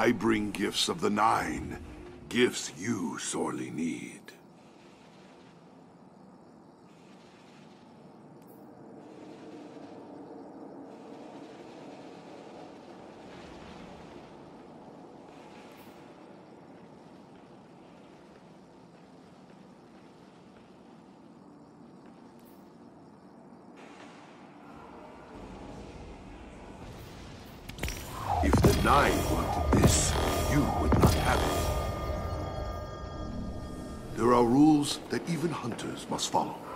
I bring gifts of the Nine. Gifts you sorely need. If the Nine wanted this, you would not have it. There are rules that even hunters must follow.